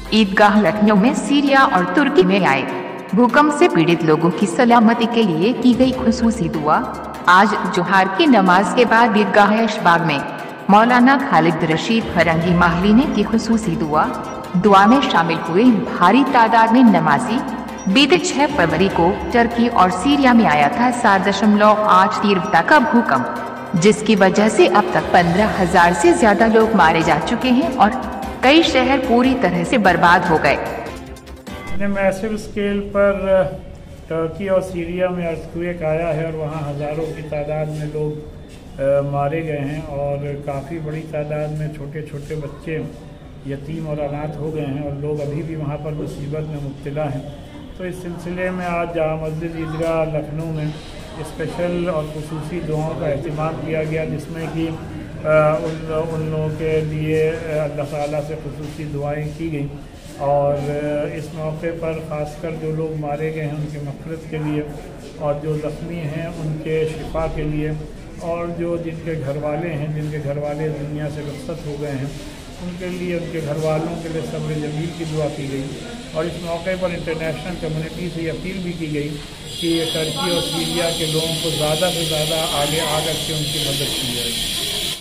ईदगाह लखनऊ में सीरिया और तुर्की में आए भूकंप से पीड़ित लोगों की सलामती के लिए की गई खुसूसी दुआ। आज जोहर की नमाज के बाद ईदगाह अशबाग में मौलाना खालिद रशीद फरंगी माहली ने की खुसूसी दुआ में शामिल हुए भारी तादाद में नमाजी। बीते 6 फरवरी को टर्की और सीरिया में आया था 7.8 तीव्रता का भूकंप, जिसकी वजह से अब तक 15,000 से ज्यादा लोग मारे जा चुके हैं और कई शहर पूरी तरह से बर्बाद हो गए। मैसिव स्केल पर टर्की और सीरिया में अर्थक्वेक आया है और वहाँ हज़ारों की तादाद में लोग मारे गए हैं और काफ़ी बड़ी तादाद में छोटे छोटे बच्चे यतीम और अनाथ हो गए हैं और लोग अभी भी वहाँ पर मुसीबत में मुब्तला हैं। तो इस सिलसिले में आज जामा मस्जिद ईदगाह लखनऊ में स्पेशल और खुसूसी दुआओं का अहतमाम किया गया, जिसमें कि उन लोगों के लिए अल्लाह ताला से खुसूसी दुआएं की गई और इस मौके पर ख़ासकर जो लोग मारे गए हैं उनके मग़फ़िरत के लिए और जो ज़ख्मी हैं उनके शिफा के लिए और जो जिनके घर वाले हैं, जिनके घर वाले दुनिया से रुखसत हो गए हैं, उनके लिए, उनके घर वालों के लिए सब्र जमील की दुआ की गई। और इस मौके पर इंटरनेशनल कम्युनिटी से अपील भी की गई कि टर्की और सीरिया के लोगों को ज़्यादा से ज़्यादा आगे आकर के उनकी मदद की जाए।